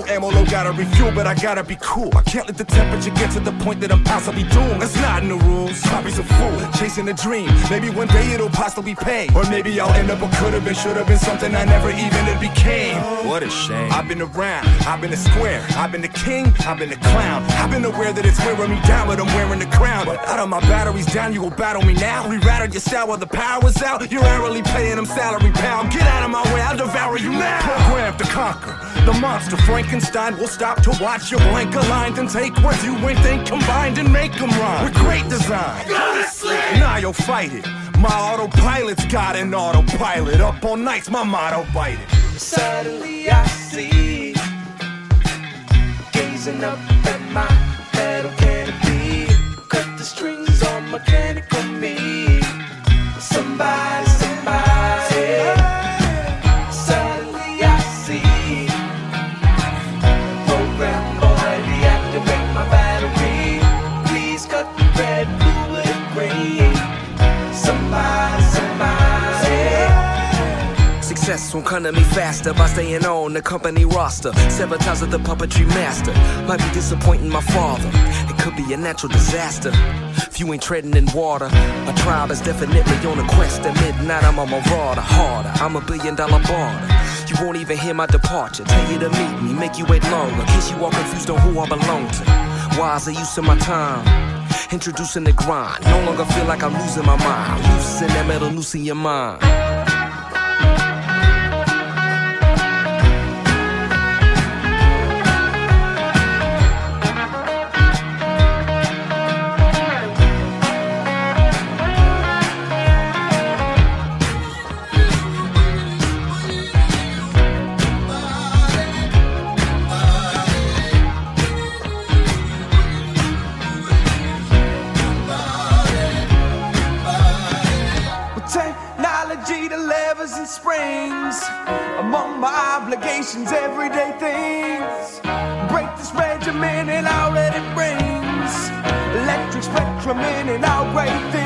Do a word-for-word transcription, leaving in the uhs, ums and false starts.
R M L gotta refuel, but I gotta be cool. I can't let the temperature get to the point that I'm possibly doomed. That's not in the rules. Hobby's a fool, chasing a dream. Maybe one day it'll possibly pay, or maybe I'll end up a could've been, should've been something I never even became. What a shame. I've been around, I've been the square, I've been the king, I've been the clown. I've been aware that it's wearing me down, but I'm wearing the crown. But out of my batteries down, you will battle me now. Rerouted your style while the power's out. You're hourly paying them salary pound. Get out of my way, I'll devour you now. Programmed to conquer the monster Frankenstein. Will stop to watch your blank aligned and take words you ain't think combined and make them rhyme with great design. Go to sleep. Now you'll fight it. My autopilot's got an autopilot. Up all nights, my motto, bite it. Suddenly I see, gazing up at my metal canopy, cut the strings on mechanical me. Somebody, somebody. Suddenly I see, program boy, deactivate my battery. Please cut the red, blue, and green. Somebody, somebody. Success won't come to me faster by staying on the company roster. Sabotage of the puppetry master might be disappointing my father. It could be a natural disaster if you ain't treading in water. My tribe is definitely on a quest. At midnight I'm a marauder, harder. I'm a billion dollar barter. You won't even hear my departure. Tell you to meet me, make you wait longer. In case you are confused on who I belong to. Why is the use of my time? Introducing the grind. No longer feel like I'm losing my mind. Loosen that metal, loosen your mind. Technology, the levers and springs, among my obligations, everyday things. Break this regimen and all that it brings. Electric spectrum in and out great things.